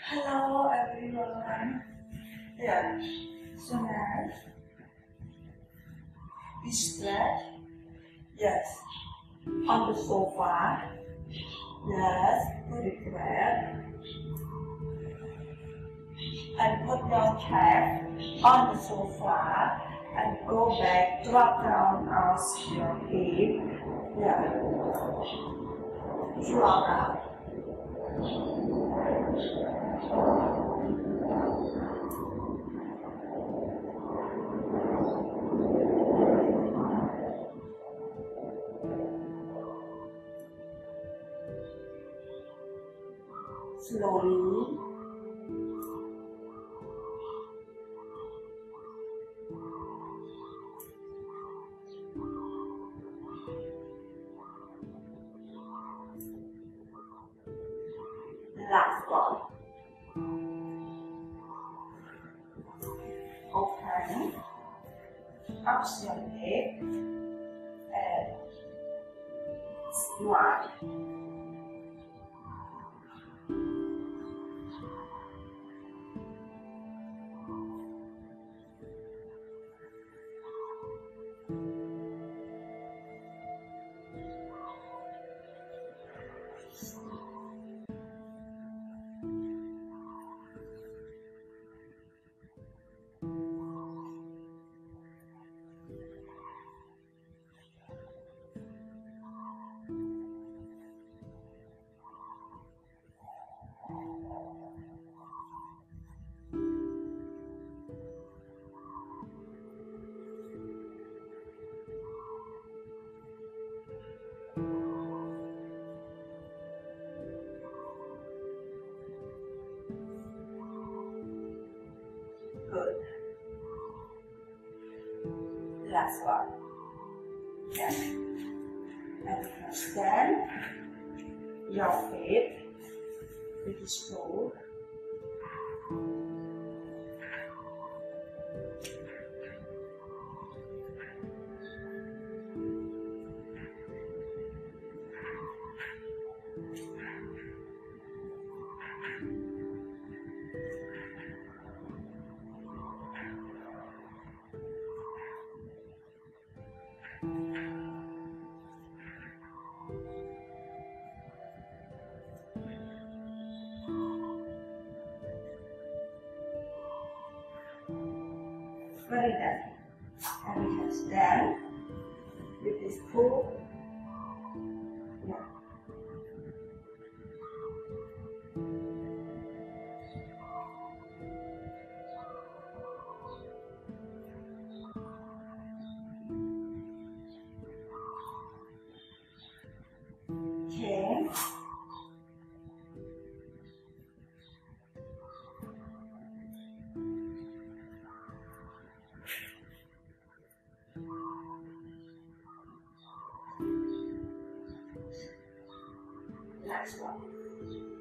Hello everyone. Yeah. So now we stretch. Yes. On the sofa. Yes. Put it there. And put your cap on the sofa and go back. Drop down on your hip. Yeah. Drop down. Slowly. Last one. Open up your leg and smile. Good. Last one. Yes. And stand your feet pretty strong. Very nice. And we can stand with this pull. Yeah. Okay. Next one.